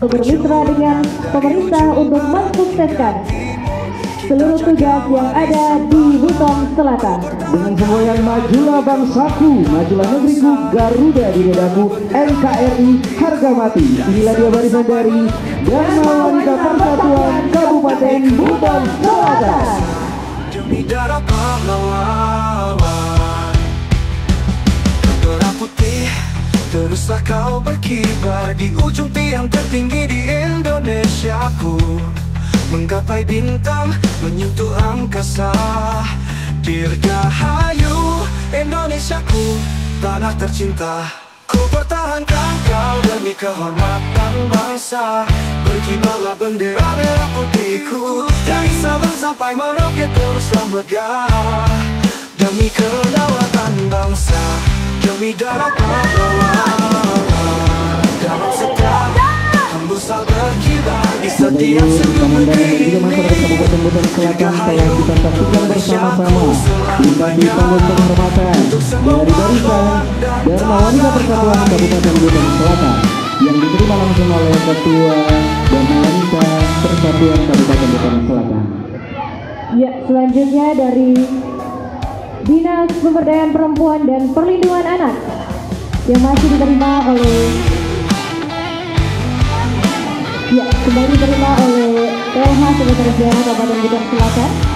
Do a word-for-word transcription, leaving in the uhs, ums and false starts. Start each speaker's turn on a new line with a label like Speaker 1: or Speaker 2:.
Speaker 1: untuk bermitra dengan pemerintah untuk mensukseskan seluruh tugas yang ada di Buton Selatan.
Speaker 2: Dengan semboyan majulah bangsaku, majulah negeriku, Garuda di dadaku, N K R I harga mati. Inilah dia barisan dari Dharma Wanita Persatuan Kabupaten Buton Selatan.
Speaker 3: Demi darah pahlawan, bendera putih teruslah kau berkibar di ujung tiang tertinggi di Indonesiaku, menggapai bintang, menyentuh angkasa. Dirgahayu Indonesiaku, tanah tercinta. Ku pertahankan kau demi kehormatan bangsa. Berkibarlah bendera merah putihku, dari Sabang sampai Merauke teruslah megah. Demi kedaulatan bangsa, demi darah pahlawan. Dalam setiap hembusal berkibar di setiap senyum negeri.
Speaker 2: Kabupaten Buton Selatan telah kita saksikan bersama-sama di bagi panggung penghormatan dari barisan Dharma Wanita Persatuan Kabupaten Buton Selatan yang diterima langsung oleh Ketua Dharma Wanita Persatuan Kabupaten Buton Selatan.
Speaker 1: Ya, selanjutnya dari Dinas Pemberdayaan Perempuan dan Perlindungan Anak yang masih diterima oleh Ya, kembali diterima oleh P L H Sekretaris Daerah Kabupaten Buton Selatan.